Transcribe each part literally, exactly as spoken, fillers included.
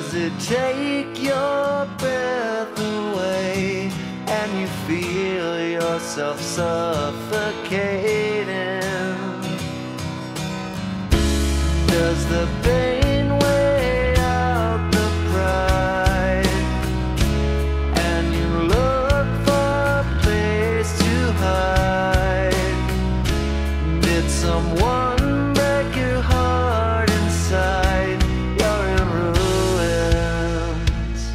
Does it take your breath away and you feel yourself suffocating? Does the pain weigh out the pride and you look for a place to hide? Did someone break your heart inside? You're in ruins.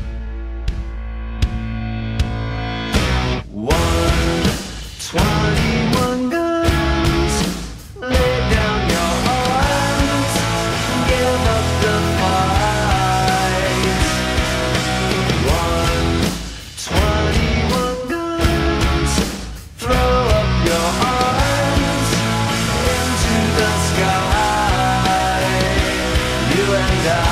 One twenty-one guns, lay down your arms, give up the fight. One twenty-one guns, throw up your arms into the sky, you and I.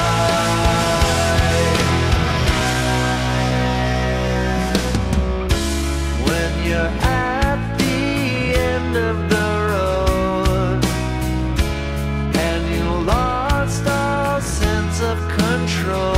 When you're at the end of the road and you lost all sense of control,